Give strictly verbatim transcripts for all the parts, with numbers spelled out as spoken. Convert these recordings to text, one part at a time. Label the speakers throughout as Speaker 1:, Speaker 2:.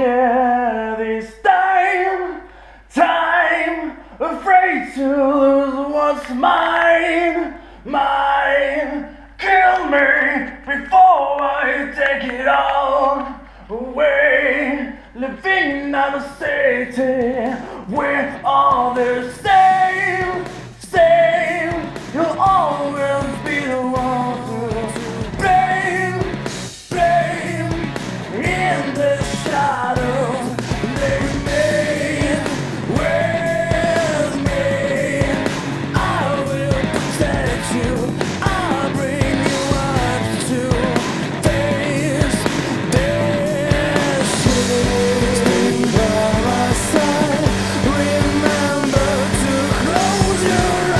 Speaker 1: yeah, this time, time, afraid to lose what's mine, mine. Kill me before I take it all away. Living in a city where all the same, same. You'll always be the one to blame, blame. In the shadows they made with me. I will protect you. I'll bring you up to face this shit. Stay by my side. Remember to close your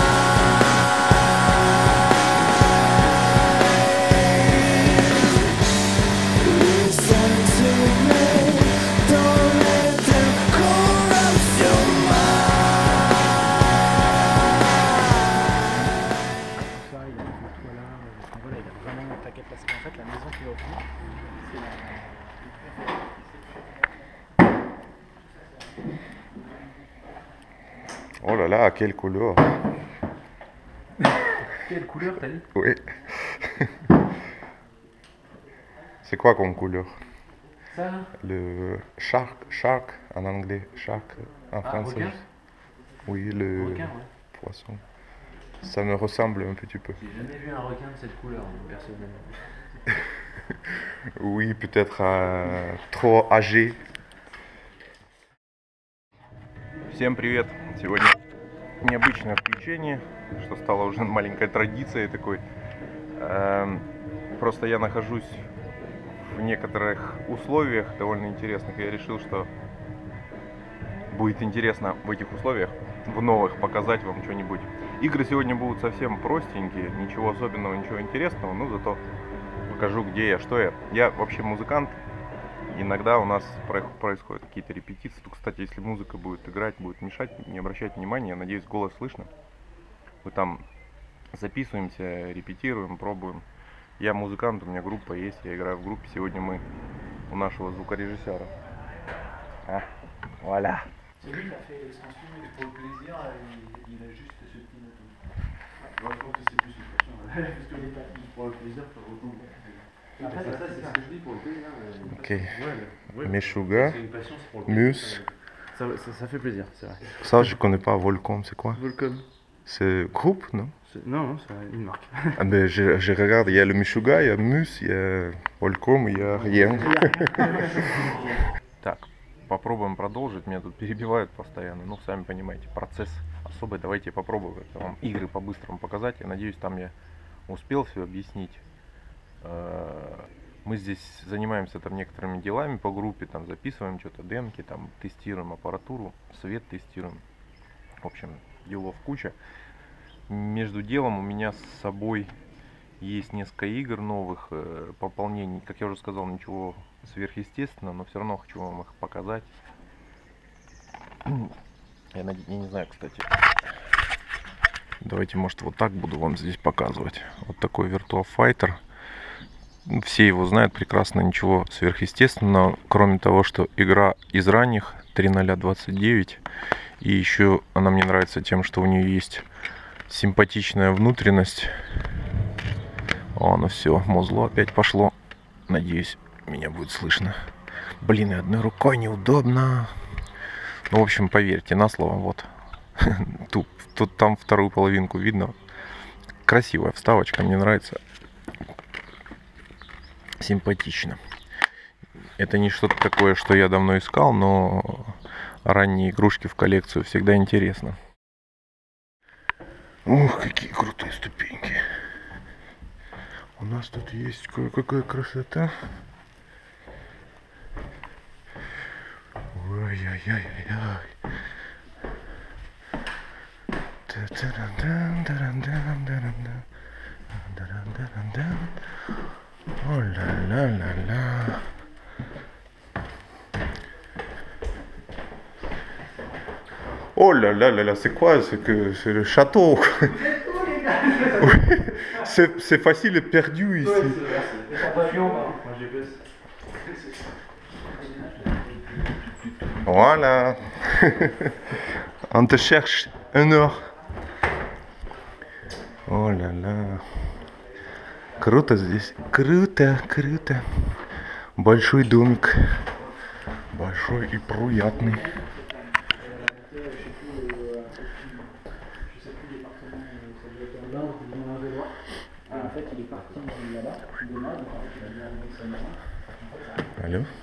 Speaker 1: eyes. Listen to me. Don't let them corrupt your
Speaker 2: Ça, il y a des toits là, enfin, voilà, il a vraiment un paquet parce qu'en fait la maison qui est offerte, c'est la...
Speaker 3: Oh là là, quelle couleur.
Speaker 2: Quelle couleur t'as dit?
Speaker 3: Oui. C'est quoi comme couleur?
Speaker 2: Ça là?
Speaker 3: Le shark, shark en anglais, shark en
Speaker 2: Ah,
Speaker 3: français.
Speaker 2: requin?
Speaker 3: Oui, le
Speaker 2: Requin, ouais.
Speaker 3: poisson. Ça me ressemble un petit peu.
Speaker 2: J'ai jamais vu un requin de cette couleur, personnellement.
Speaker 3: Oui, peut-être euh, trop âgé. Всем привет! Сегодня необычное включение, что стало уже маленькой традицией такой. Эм, Просто я нахожусь в некоторых условиях довольно интересных, и я решил, что будет интересно в этих условиях, в новых, показать вам что-нибудь. Игры сегодня будут совсем простенькие, ничего особенного, ничего интересного, но зато покажу, где я, что я. Я вообще музыкант, иногда у нас происходят какие-то репетиции. Тут, кстати, если музыка будет играть, будет мешать, не обращайте внимания, я надеюсь, голос слышно. Мы там записываемся, репетируем, пробуем. Я музыкант, у меня группа есть, я играю в группе. Сегодня мы у нашего звукорежиссера. А, вуаля.
Speaker 2: C'est lui qui a fait l'extension pour le plaisir, il, il a juste ce petit bouton. Moi je pense que c'est plus une question, parce que les tapis pour le plaisir, pour le retour. Après, ça, c'est ce que je dis pour le plaisir.
Speaker 3: Ok.
Speaker 2: Ouais, ouais.
Speaker 3: Meshuga,
Speaker 2: C'est une passion, c'est pour le plaisir.
Speaker 3: Mus.
Speaker 2: Ça, ça, ça fait plaisir, c'est vrai.
Speaker 3: Ça, je connais pas. Volcom, c'est quoi?
Speaker 2: Volcom.
Speaker 3: C'est groupe, non?
Speaker 2: Non, non, c'est une marque.
Speaker 3: Ah ben, je, je regarde, il y a le Meshuga, il y a Mus, il y a Volcom, il y a rien. Так, попробуем продолжить. Меня тут перебивают постоянно. Ну, сами понимаете, процесс особый. Давайте попробуем вам игры по-быстрому показать. Я надеюсь, там я успел все объяснить. Мы здесь занимаемся там некоторыми делами по группе, там записываем что-то, демки, там тестируем аппаратуру, свет тестируем. В общем, делов куча. Между делом у меня с собой есть несколько игр новых, пополнений. Как я уже сказал, ничего сверхъестественного, но все равно хочу вам их показать. Я, над... я не знаю, кстати. Давайте, может, вот так буду вам здесь показывать. Вот такой Virtua Fighter. Все его знают прекрасно, ничего сверхъестественного, кроме того, что игра из ранних три ноль двадцать девять. И еще она мне нравится тем, что у нее есть симпатичная внутренность. О, ну все, музло опять пошло. Надеюсь, меня будет слышно. Блин, и одной рукой неудобно. Ну, в общем, поверьте на слово, вот. Тут, тут там вторую половинку видно. Красивая вставочка, мне нравится. Симпатично. Это не что-то такое, что я давно искал, но ранние игрушки в коллекцию всегда интересно. Ух, какие крутые ступеньки. У нас тут есть кое-какая красота. Ой-ой-ой-ой-ой. Oh là là là là. Oh là là là là, c'est quoi? C'est que c'est le château. C'est facile et perdu ici. Voilà. On te cherche un heure. О ля ля. Круто здесь. Круто, круто. Большой домик. Большой и приятный. Алло?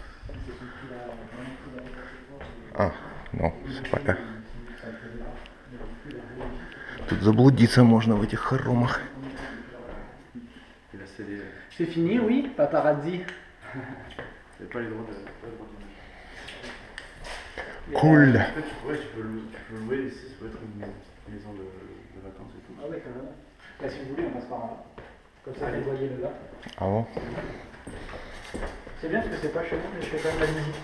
Speaker 3: А, ну, c'est pas là. Тут заблудиться можно в этих хоромах.
Speaker 2: C'est fini, oui, paparazzi. Pas les droits de.
Speaker 3: Cool.
Speaker 2: En fait, tu pourrais, tu peux, le, tu peux louer ici, ça peut être une maison de, de vacances et tout.
Speaker 4: Ah ouais, quand même. Là, si vous voulez, on passe par là. Comme ça, vous voyez le gars.
Speaker 3: Ah bon?
Speaker 4: C'est bien parce que c'est pas chez nous, mais je fais quand même la musique.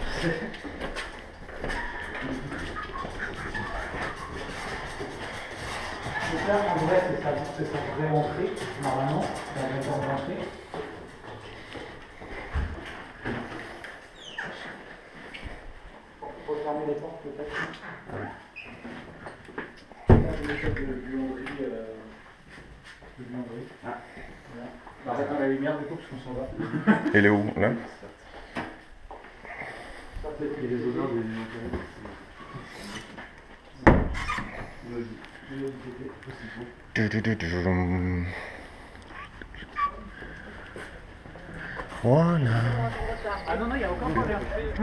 Speaker 4: Donc là, en vrai, c'est sa, c'est sa vraie entrée, normalement. C'est la vraie porte d'entrée. Faut fermer les portes, peut-être. Là, je mets de buanderie. Euh, de buanderie. Ah. Voilà. On va arrêter la lumière, du coup, parce qu'on s'en va.
Speaker 3: Il est où, là?
Speaker 2: Il y a les odeurs des aliments.
Speaker 3: Voilà.
Speaker 4: Ah non, non, il n'y a aucun problème.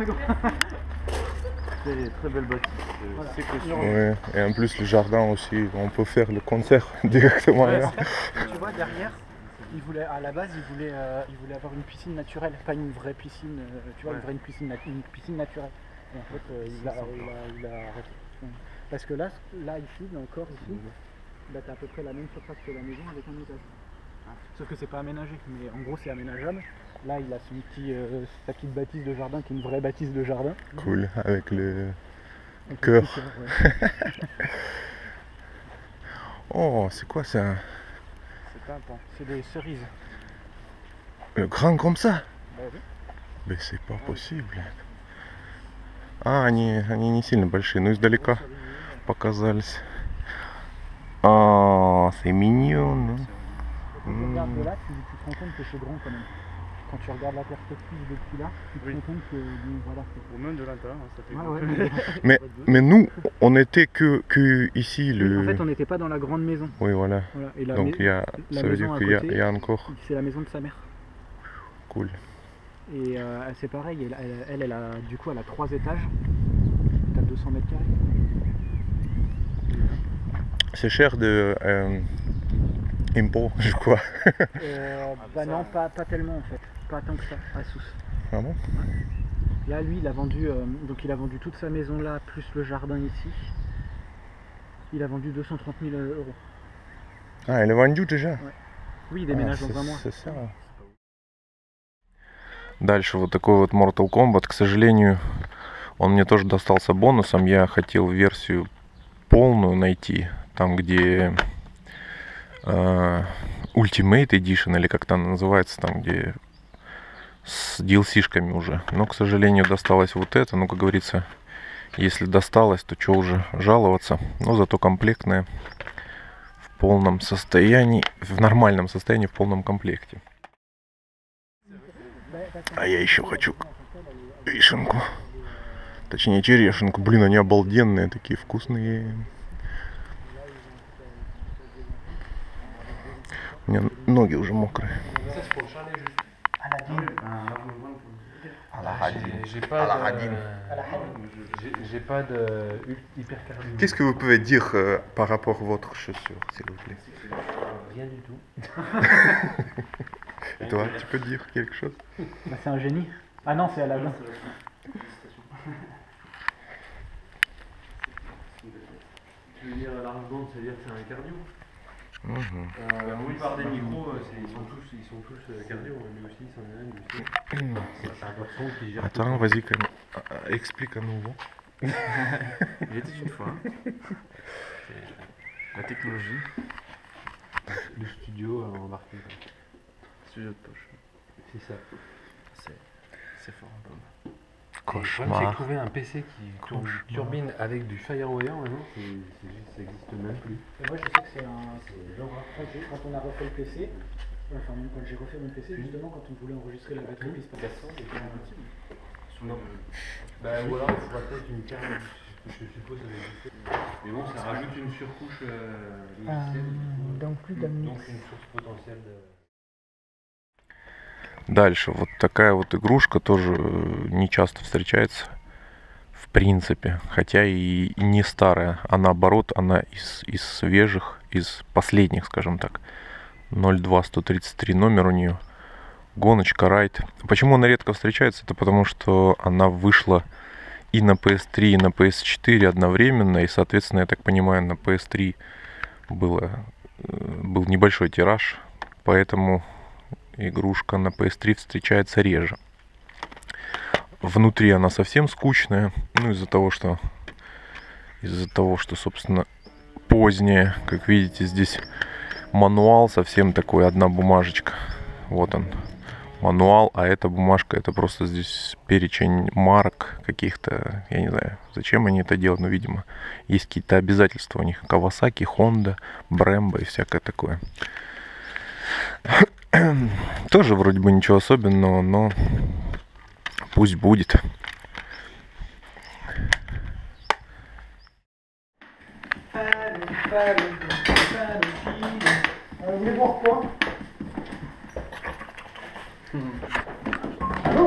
Speaker 2: C'est très belle bâtisse.
Speaker 4: Voilà.
Speaker 2: C'est que
Speaker 3: Ouais, et en plus le jardin aussi, on peut faire le concert directement
Speaker 4: Ouais,
Speaker 3: là.
Speaker 4: en fait, tu vois, derrière, il voulait, à la base, il voulait, euh, il voulait avoir une piscine naturelle, pas une vraie piscine, euh, tu vois,
Speaker 2: Ouais.
Speaker 4: une vraie une piscine, nat- une piscine naturelle. Et en fait, euh, il, a, il, a, il a arrêté. Parce que là, là ici, là encore ici, là, t'as à peu près la même surface que la maison avec un étage. Sauf que c'est pas aménagé, mais en gros c'est aménageable. Là, il a son petit, euh, sa petite bâtisse de jardin qui est une vraie bâtisse de jardin.
Speaker 3: Cool, avec le
Speaker 4: Donc,
Speaker 3: cœur.
Speaker 4: le petit cœur, ouais.
Speaker 3: Oh, c'est quoi ça?
Speaker 4: C'est pas un pan, c'est des cerises.
Speaker 3: Le grand comme ça?
Speaker 4: Bah oui.
Speaker 3: Mais c'est pas possible. А, они, они не сильно большие, но издалека показались. А, c'est mignon.
Speaker 4: Quand tu regardes de là, tu, tu te rends compte que c'est grand quand même. Quand tu regardes la perspective depuis là, tu te
Speaker 2: Oui.
Speaker 4: rends compte que bon, voilà.
Speaker 2: Ou même de l'intérieur, ça fait.
Speaker 4: Ouais, ouais.
Speaker 3: Mais, mais nous, on était que, que ici. Le...
Speaker 4: En fait, on n'était pas dans la grande maison.
Speaker 3: Oui, voilà.
Speaker 4: Voilà. Et la,
Speaker 3: Donc
Speaker 4: mais-
Speaker 3: il y a,
Speaker 4: la
Speaker 3: ça veut
Speaker 4: maison
Speaker 3: dire
Speaker 4: à
Speaker 3: qu'il y a,
Speaker 4: côté,
Speaker 3: il y a encore.
Speaker 4: c'est la maison de sa mère.
Speaker 3: Cool.
Speaker 4: Et euh, c'est pareil, elle, elle, elle, elle a du coup elle a trois étages. T'as deux cents mètres carrés.
Speaker 3: C'est cher de euh, impôt, je crois.
Speaker 4: Euh, bah non, pas, pas tellement en fait, pas tant que ça, à Sousse.
Speaker 3: Ah bon?
Speaker 4: Là, lui, il a vendu, euh, donc il a vendu toute sa maison là, plus le jardin ici. Il a vendu deux cent trente mille euros.
Speaker 3: А, elle est vendue déjà?
Speaker 4: Oui, il
Speaker 3: А,
Speaker 4: déménage
Speaker 3: c'est-
Speaker 4: dans un mois.
Speaker 3: c'est ça. Дальше вот такой вот Mortal Kombat. К сожалению, он мне тоже достался бонусом. Я хотел версию полную найти. Там, где э, Ultimate Edition, или как там называется, там, где с ди эл си-шками уже. Но, к сожалению, досталось вот это. Ну, как говорится, если досталось, то что уже жаловаться. Но зато комплектная в полном состоянии, в нормальном состоянии, в полном комплекте. А я еще хочу вишенку. Точнее, черешенку. Блин, они обалденные, такие вкусные. У меня ноги уже mokre.
Speaker 2: Ça, c'est pour le chalet juste.
Speaker 3: Aladine.
Speaker 2: J'ai pas
Speaker 3: Aladine.
Speaker 2: de. J'ai- J'ai pas de hypercarbone.
Speaker 3: Qu'est-ce que vous pouvez dire euh, par rapport à votre chaussure, s'il vous plaît?
Speaker 2: Rien du tout.
Speaker 3: Et toi, tu peux dire quelque chose?
Speaker 4: Bah, c'est un génie. Ah non, c'est à l'agent.
Speaker 2: Tu veux dire l'argent, ça veut dire que c'est un cardio?
Speaker 3: Mhm.
Speaker 2: Euh, La plupart des micros, euh, c'est- ils sont tous, ils sont tous euh, cardio. Lui aussi, c'en est un, lui aussi. C'est c'est un garçon qui gère.
Speaker 3: Attends, vas-y, comme- ah, ah, explique à nouveau.
Speaker 5: Il était une fois. C'est la technologie.
Speaker 2: Le studio euh, embarqué.
Speaker 5: Studio de poche.
Speaker 2: C'est ça.
Speaker 5: C'est c'est fort un peu. problème, c'est que trouver un P C qui tourne turbine avec du FireWire maintenant, c'est, c'est, ça n'existe même plus.
Speaker 4: Et moi je sais que c'est un. C'est l'horreur. Quand on a refait le P C, enfin quand j'ai refait mon P C, justement quand on voulait enregistrer la batterie P C quatre cents, c'était impossible.
Speaker 5: Non. Bah, ou alors il faudra peut-être une carte, je suppose ça va exister. Mais bon, ça rajoute une surcouche euh, logicielle.
Speaker 4: Euh, donc plus d'un.
Speaker 5: Donc une source potentielle de...
Speaker 3: Дальше, вот такая вот игрушка тоже не часто встречается, в принципе, хотя и не старая, а наоборот, она из, из свежих, из последних, скажем так. ноль два сто тридцать три номер у нее, гоночка Райд. Почему она редко встречается? Это потому что она вышла и на пи эс три, и на пи эс четыре одновременно, и, соответственно, я так понимаю, на пи эс три было, был небольшой тираж, поэтому игрушка на пи эс три встречается реже. Внутри она совсем скучная, ну из-за того, что из-за того, что, собственно, поздняя, как видите, здесь мануал совсем такой, одна бумажечка. Вот он, мануал, а эта бумажка, это просто здесь перечень марок каких-то, я не знаю, зачем они это делают, но, видимо, есть какие-то обязательства у них. Kawasaki, Honda, Brembo и всякое такое. Тоже вроде бы ничего особенного, но пусть будет.
Speaker 4: Vous voulez voir quoi? Allô?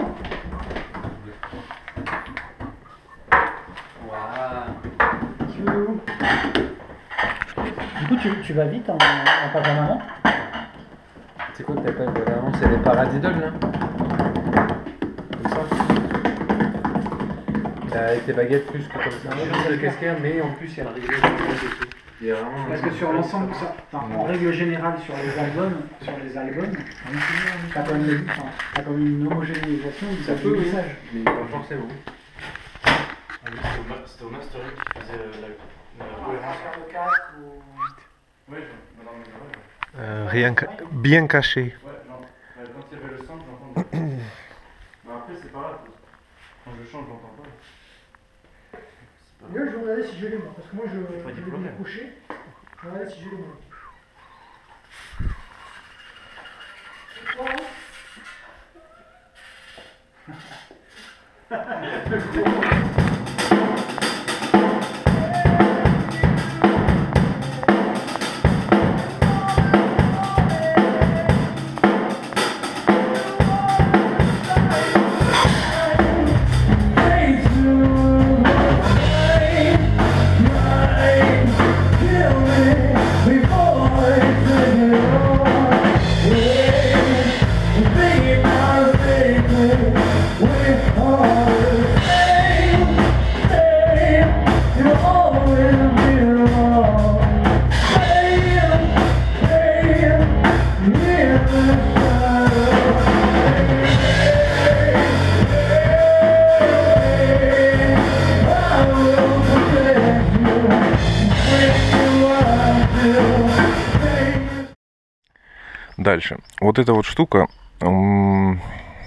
Speaker 4: Tu veux où? Du coup, tu, tu vas vite en, en papa maman?
Speaker 5: C'est quoi que t'appelles vraiment? C'est des paradiddles là? Comme ça? Avec tes baguettes plus que comme ça. C'est le casquette, mais en plus il y a le régulateur dessus. Il y a vraiment.
Speaker 4: Parce que sur l'ensemble, enfin, en règle générale, sur les albums, sur les albums, t'as quand même, enfin, t'as quand même une homogénéisation du
Speaker 5: Ça peut, oui,
Speaker 4: message.
Speaker 5: mais pas forcément.
Speaker 2: C'était au mastering qui faisait la.
Speaker 4: le casque ou.
Speaker 2: Ouais, non, mais
Speaker 3: Euh, rien ca- bien caché.
Speaker 2: Ouais, non. Euh, quand il y avait le son, j'entendais. Mais après, c'est pas grave. Quand je chante, j'entends pas.
Speaker 4: Là, je vais regarder si je l'ai moi, parce que moi je,
Speaker 2: Pas
Speaker 4: je vais
Speaker 2: diplômé.
Speaker 4: me coucher. Je vais regarder si je l'ai moi.
Speaker 3: Дальше. Вот эта вот штука, м,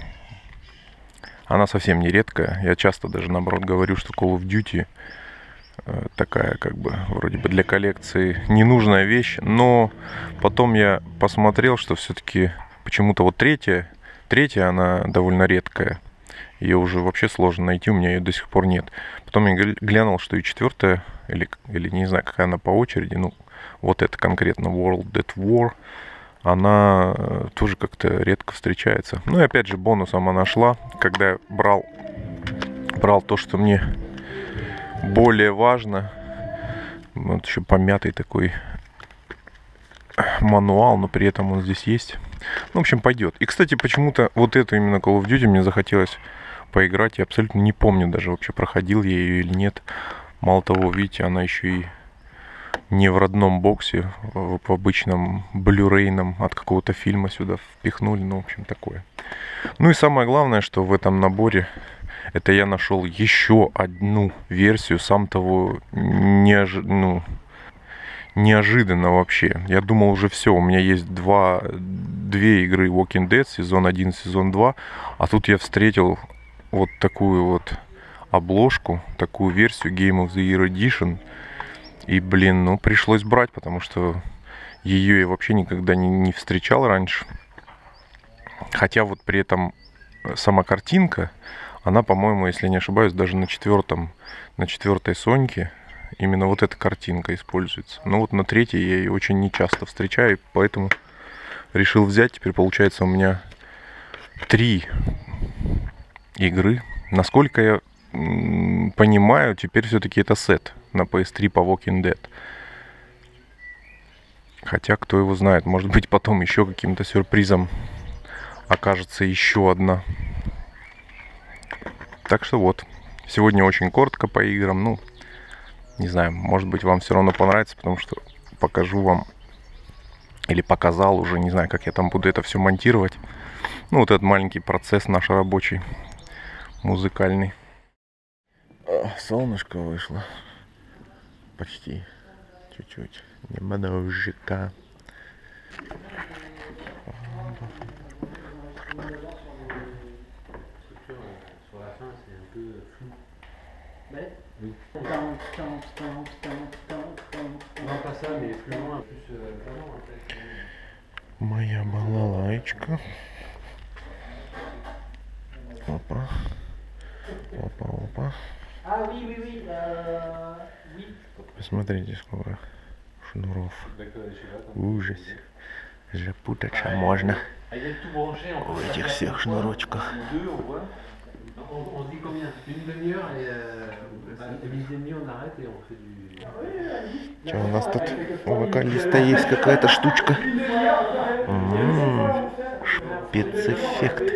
Speaker 3: она совсем не редкая. Я часто даже наоборот говорю, что Call of Duty э, такая как бы вроде бы для коллекции ненужная вещь. Но потом я посмотрел, что все-таки почему-то вот третья, третья она довольно редкая. Ее уже вообще сложно найти, у меня ее до сих пор нет. Потом я гля- глянул, что и четвертая, или, или не знаю, какая она по очереди, ну вот это конкретно World at War, она э, тоже как-то редко встречается. Ну и опять же бонусом она шла, когда я брал, брал то, что мне более важно. Вот еще помятый такой мануал, но при этом он здесь есть. Ну, в общем, пойдет. И, кстати, почему-то вот эту именно Call of Duty мне захотелось поиграть. Я абсолютно не помню даже вообще, проходил я ее или нет. Мало того, видите, она еще и не в родном боксе, в, в обычном блюрейном от какого-то фильма сюда впихнули. Ну, в общем, такое. Ну и самое главное, что в этом наборе, это я нашел еще одну версию, сам того неож... ну, неожиданно вообще. Я думал уже все, у меня есть два, две игры Walking Dead, сезон один, сезон два, а тут я встретил вот такую вот обложку, такую версию Game of the Year Edition. И, блин, ну пришлось брать, потому что ее я вообще никогда не, не встречал раньше. Хотя вот при этом сама картинка, она, по-моему, если не ошибаюсь, даже на четвертом, на четвертой Соньке именно вот эта картинка используется. Но вот на третьей я ее очень нечасто встречаю, поэтому решил взять. Теперь получается у меня три игры. Насколько я м, понимаю, теперь все-таки это сет на пи эс три по Walking Dead. Хотя, кто его знает, может быть, потом еще каким-то сюрпризом окажется еще одна. Так что вот, сегодня очень коротко по играм. Ну, не знаю, может быть, вам все равно понравится, потому что покажу вам, или показал уже, не знаю, как я там буду это все монтировать. Ну, вот этот маленький процесс наш рабочий, музыкальный. Солнышко вышло. Почти. Чуть-чуть. Немножечко.
Speaker 5: Sur la fin, c'est un peu flou.
Speaker 4: Ouais.
Speaker 5: Oui.
Speaker 4: Tant, tant, tant, tant, tant, tant.
Speaker 5: Non, pas ça, mais plus loin, plus euh, vraiment, en fait.
Speaker 3: Моя балалайчка. Опа. Опа, опа.
Speaker 4: Ah oui, oui, oui. Euh, oui.
Speaker 3: Посмотрите, сколько шнуров.
Speaker 5: D'accord, je sais pas. attends.
Speaker 3: Ужас. Запутаться можно.
Speaker 5: Ah, il y a tout branché en
Speaker 3: В
Speaker 5: fait.
Speaker 3: этих всех шнурочках.
Speaker 5: Deux, on voit. On, on se dit combien? Une demi-heure et euh, à midi et demi on arrête et on fait du.
Speaker 3: Что у нас тут? У вокалиста есть какая-то штучка. М-м-м. Спецэффект.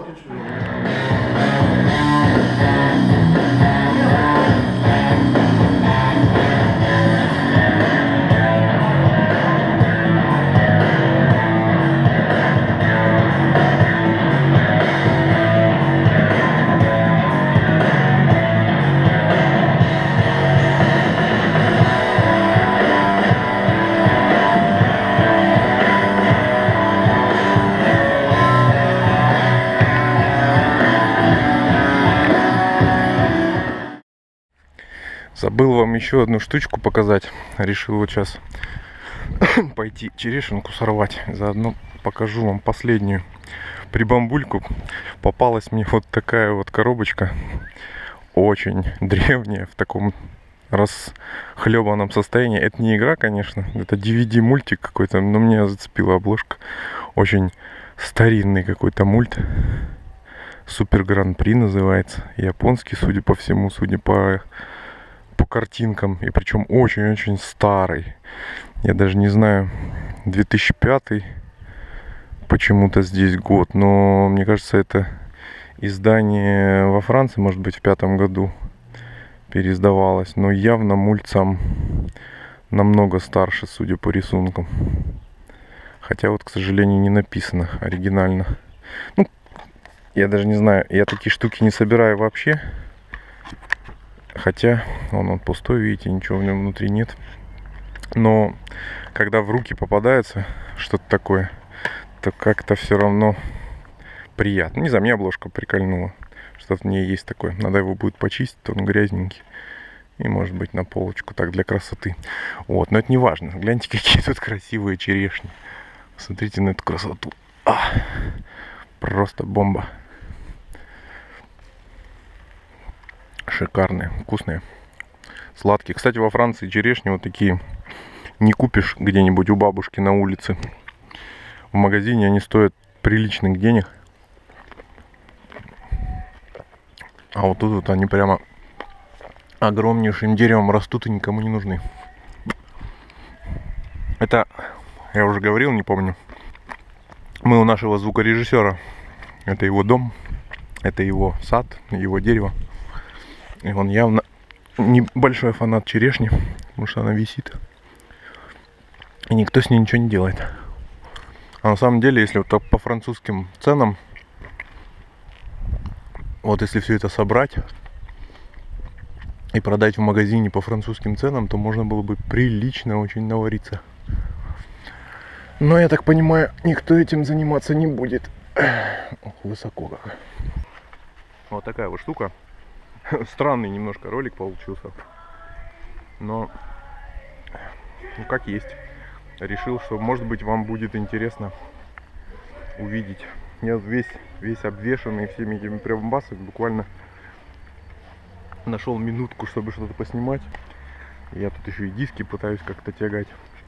Speaker 3: Забыл вам еще одну штучку показать. Решил вот сейчас пойти черешенку сорвать. Заодно покажу вам последнюю прибамбульку. Попалась мне вот такая вот коробочка. Очень древняя, в таком расхлебанном состоянии. Это не игра, конечно. Это ди ви ди-мультик какой-то. Но меня зацепила обложка. Очень старинный какой-то мульт. Супер Гран-при называется. Японский, судя по всему, судя по... по картинкам, и причем очень-очень старый. Я даже не знаю, две тысячи пятый почему-то здесь год, но мне кажется, это издание во Франции, может быть, в пятом году переиздавалось, но явно мульт сам намного старше, судя по рисункам. Хотя вот, к сожалению, не написано оригинально. Ну, я даже не знаю, я такие штуки не собираю вообще. Хотя, он, он пустой, видите, ничего в нем внутри нет. Но, когда в руки попадается что-то такое, то как-то все равно приятно. Не знаю, мне обложка прикольнула. Что-то в ней есть такое. Надо его будет почистить, то он грязненький. И, может быть, на полочку, так, для красоты. Вот, но это не важно. Гляньте, какие тут красивые черешни. Смотрите на эту красоту. А, просто бомба. Шикарные, вкусные, сладкие. Кстати, во Франции черешни вот такие не купишь где-нибудь у бабушки на улице. В магазине они стоят приличных денег. А вот тут вот они прямо огромнейшим деревом растут и никому не нужны. Это, я уже говорил, не помню. Мы у нашего звукорежиссера. Это его дом, это его сад, его дерево. И он явно небольшой фанат черешни, потому что она висит. И никто с ней ничего не делает. А на самом деле, если вот так по французским ценам, вот если все это собрать и продать в магазине по французским ценам, то можно было бы прилично очень навариться. Но я так понимаю, никто этим заниматься не будет. Ох, высоко как. Вот такая вот штука. Странный немножко ролик получился. Но, ну как есть. Решил, что может быть вам будет интересно увидеть. Я весь, весь обвешанный всеми этими прибамбасами, буквально нашел минутку, чтобы что-то поснимать. Я тут еще и диски пытаюсь как-то тягать.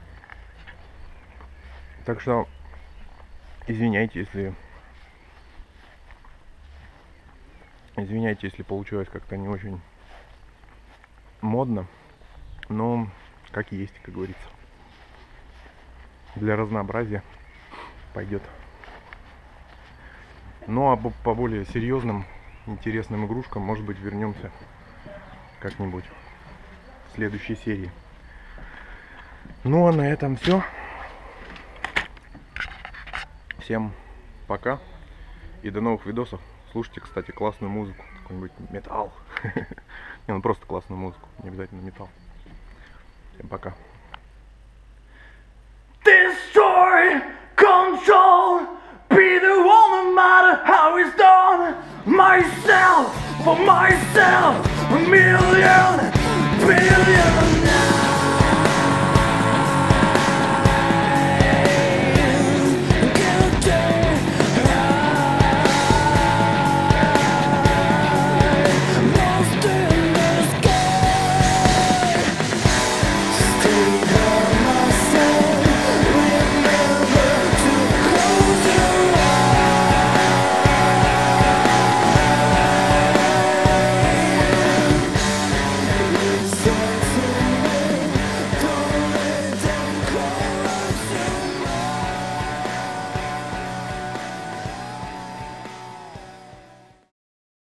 Speaker 3: Так что извиняйте, если извиняйте, если получилось как-то не очень модно, но как есть, как говорится. Для разнообразия пойдет. Ну а по более серьезным, интересным игрушкам, может быть, вернемся как-нибудь в следующей серии. Ну а на этом все. Всем пока и до новых видосов. Слушайте, кстати, классную музыку, какой-нибудь металл. Не, ну просто классную музыку, не обязательно металл. Всем пока.
Speaker 1: Destroy, control, be the one no matter how it's done. Myself, for myself, a million